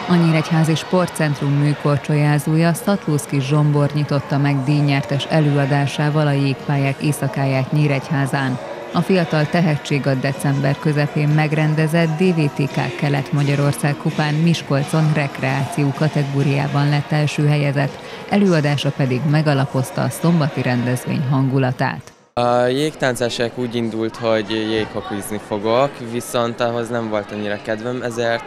A Nyíregyházi Sportcentrum műkorcsolyázója Szatlószky Zsombor nyitotta meg díjnyertes előadásával a jégpályák éjszakáját Nyíregyházán. A fiatal tehetség a december közepén megrendezett DVTK Kelet-Magyarország kupán Miskolcon rekreáció kategóriában lett első helyezett, előadása pedig megalapozta a szombati rendezvény hangulatát. A jégtáncásság úgy indult, hogy jéghokizni fogok, viszont ahhoz nem volt annyira kedvem, ezért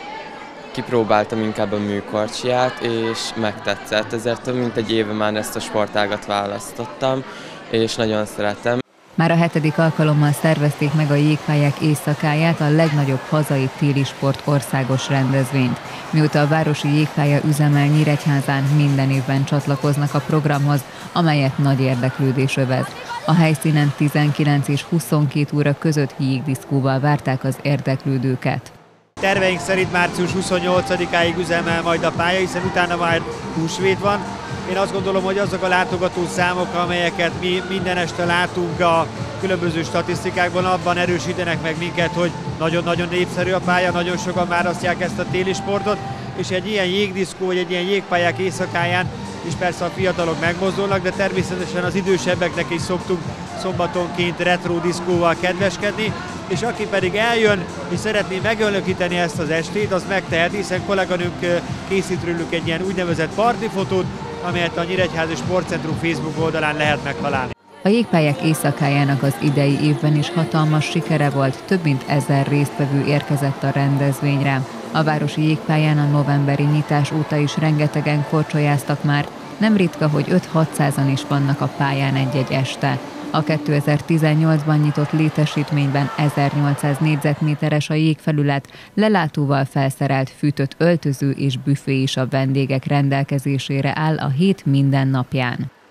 kipróbáltam inkább a műkorcsiját, és megtetszett. Ezért több mint egy éve már ezt a sportágat választottam, és nagyon szeretem. Már a 7. alkalommal szervezték meg a jégpályák éjszakáját, a legnagyobb hazai téli sport országos rendezvényt. Mióta a városi jégpálya üzemel Nyíregyházán, minden évben csatlakoznak a programhoz, amelyet nagy érdeklődés övez. A helyszínen 19 és 22 óra között jégdiszkóval várták az érdeklődőket. Terveink szerint március 28-áig üzemel majd a pálya, hiszen utána már húsvét van. Én azt gondolom, hogy azok a látogató számok, amelyeket mi minden este látunk a különböző statisztikákban, abban erősítenek meg minket, hogy nagyon-nagyon népszerű a pálya, nagyon sokan választják ezt a téli sportot, és egy ilyen jégdiszkó, vagy egy ilyen jégpályák éjszakáján is persze a fiatalok megmozdulnak, de természetesen az idősebbeknek is szoktunk szombatonként retro diszkóval kedveskedni, és aki pedig eljön és szeretné megörökíteni ezt az estét, az megteheti, hiszen kolléganőnk készít róluk egy ilyen úgynevezett partifotót, amelyet a Nyíregyházi Sportcentrum Facebook oldalán lehet megtalálni. A jégpályák éjszakájának az idei évben is hatalmas sikere volt, több mint 1000 résztvevő érkezett a rendezvényre. A városi jégpályán a novemberi nyitás óta is rengetegen korcsolyáztak már, nem ritka, hogy 5-600-an is vannak a pályán egy-egy este. A 2018-ban nyitott létesítményben 1800 négyzetméteres a jégfelület, lelátóval felszerelt fűtött öltöző és büfé is a vendégek rendelkezésére áll a hét minden napján.